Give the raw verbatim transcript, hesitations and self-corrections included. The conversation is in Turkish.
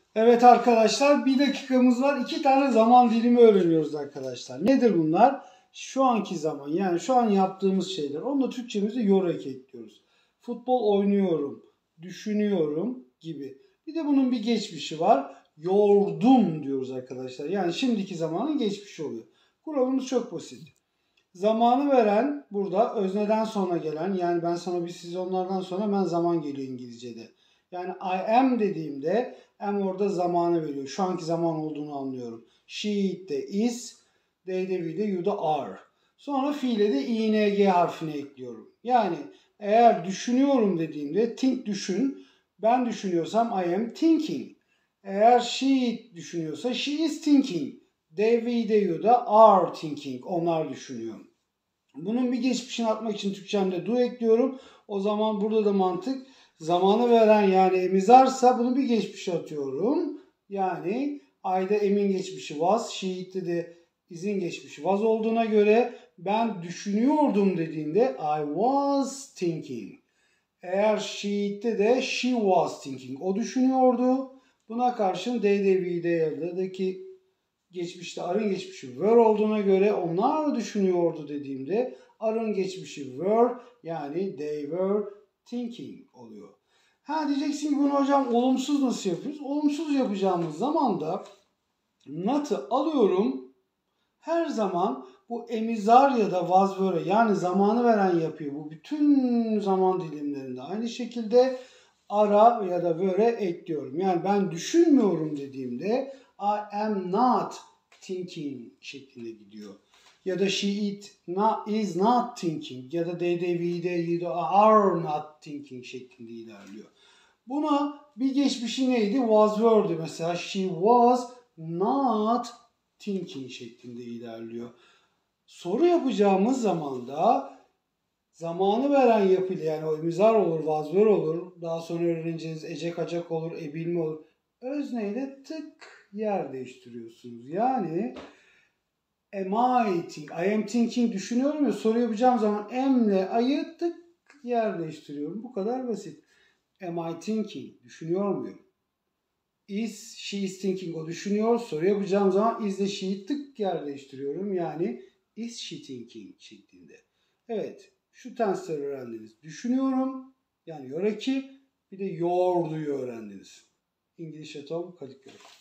Evet arkadaşlar, bir dakikamız var. İki tane zaman dilimi öğreniyoruz arkadaşlar. Nedir bunlar? Şu anki zaman, yani şu an yaptığımız şeyler. Onu da Türkçemizde yorek ekliyoruz. Futbol oynuyorum, düşünüyorum gibi. Bir de bunun bir geçmişi var. Yordum diyoruz arkadaşlar. Yani şimdiki zamanın geçmişi oluyor. Kuralımız çok basit. Zamanı veren burada özneden sonra gelen, yani ben sana bir siz onlardan sonra hemen zaman geliyor İngilizce'de. Yani I am dediğimde am orada zamanı veriyor. Şu anki zaman olduğunu anlıyorum. She de is, they de we de you da are. Sonra fiile de ing harfini ekliyorum. Yani eğer düşünüyorum dediğimde think düşün. Ben düşünüyorsam I am thinking. Eğer she düşünüyorsa she is thinking. They, we de you da are thinking. Onlar düşünüyor. Bunun bir geçmişini atmak için Türkçemde do ekliyorum. O zaman burada da mantık zamanı veren, yani emizarsa bunu bir geçmişe atıyorum. Yani I'da emin geçmişi was, she'de de izin geçmişi was olduğuna göre ben düşünüyordum dediğinde I was thinking. Eğer she'de de she was thinking. O düşünüyordu. Buna karşın they de we de yerdeki geçmişte arın geçmişi were olduğuna göre onlar düşünüyordu dediğimde arın geçmişi were, yani they were thinking oluyor. Ha diyeceksin ki bunu hocam olumsuz nasıl yapıyoruz? Olumsuz yapacağımız zaman da not'ı alıyorum. Her zaman bu emizar ya da was were, yani zamanı veren yapıyor. Bu bütün zaman dilimlerinde aynı şekilde ara ya da were ekliyorum. Yani ben düşünmüyorum dediğimde I am not thinking şeklinde gidiyor. Ya da she it not, is not thinking ya da they de we de you da are not thinking şeklinde ilerliyor. Buna bir geçmişi neydi? Was were'di mesela. She was not thinking şeklinde ilerliyor. Soru yapacağımız zaman da zamanı veren yapıyla, yani o emizar olur, was were olur. Daha sonra öğreneceğiniz ecek acak olur, ebilme olur. Özneyle tık yer değiştiriyorsunuz. Yani am I thinking, I am thinking düşünüyorum ya, soru yapacağım zaman am'le I'ı tık yer değiştiriyorum. Bu kadar basit. Am I thinking? Düşünüyor muyum? Is she is thinking? O düşünüyor. Soru yapacağım zaman is ile she'yi tık yer değiştiriyorum. Yani is she thinking şeklinde. Evet. Şu tensleri öğrendiniz. Düşünüyorum. Yani yoraki. Bir de yorduyu öğrendiniz. İngiliz Atom Kadıköy.